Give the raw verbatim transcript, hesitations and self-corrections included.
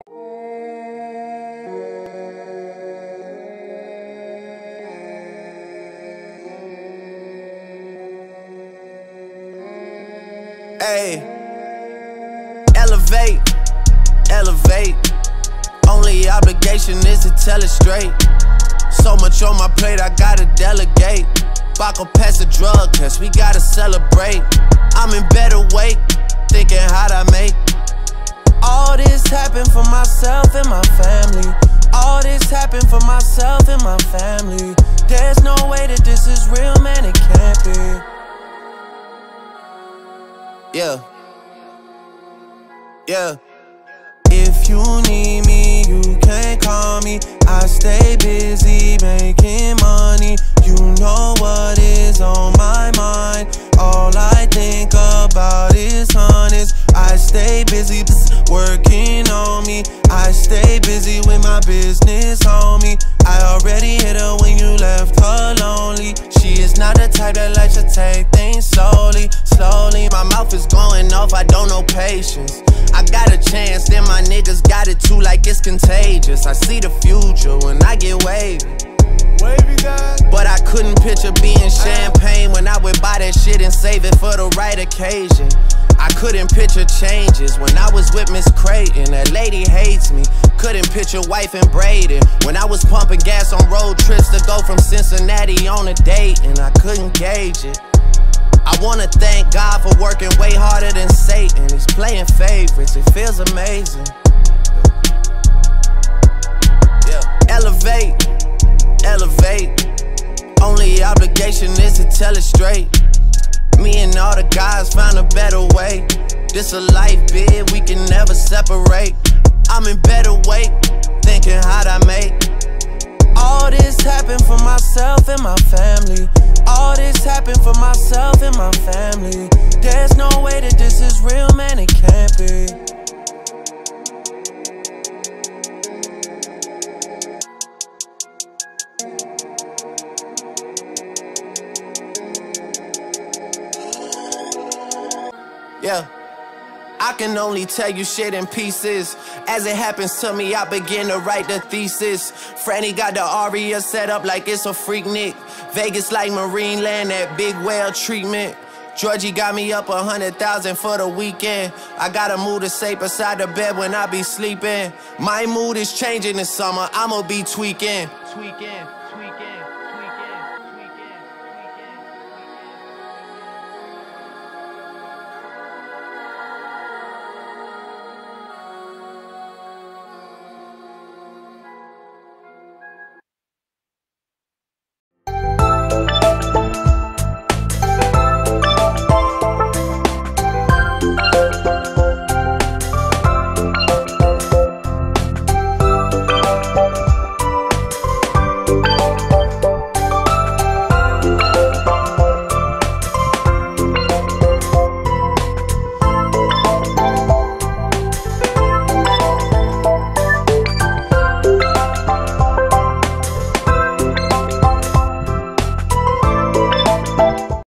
Hey, elevate, elevate. Only obligation is to tell it straight. So much on my plate, I gotta delegate. Baka pass the drug test, we gotta celebrate. I'm in better weight, thinking how'd I make all this happen for myself and my family. All this happened for myself and my family. There's no way that this is real, man, it can't be. Yeah, yeah. If you need me, you can call me. I stay busy making money. You know what is on my mind. All I think about is hunnids. I stay busy working on me. I stay busy with my business, homie. I already hit her when you left her lonely. She is not the type that likes to take things slowly, slowly. My mouth is going off, I don't know patience. I got a chance, then my niggas got it too, like it's contagious. I see the future when I get wavy. Wavy God. But I couldn't picture being champagne when I would buy that shit and save it for the right occasion. I couldn't picture changes when I was with Miss Creighton. That lady hates me. Couldn't picture wife and Braden when I was pumping gas on road trips to go from Cincinnati on a date, and I couldn't gauge it. I wanna thank God for working way harder than Satan. He's playing favorites, it feels amazing. Yeah. Elevate, elevate. Only obligation is to tell it straight. Me and all the guys found a better way. This a life bid, we can never separate. I'm in better weight, thinking how'd I make all this happen for myself and my family. All this happened for myself and my family. There's no way that this is real, man, it can't be. Yeah, I can only tell you shit in pieces. As it happens to me, I begin to write the thesis. Franny got the aria set up like it's a freak Nick. Vegas like Marine Land, that big whale treatment. Georgie got me up a hundred thousand for the weekend. I gotta move to safe beside the bed when I be sleeping. My mood is changing this summer, I'ma be tweaking. Tweaking.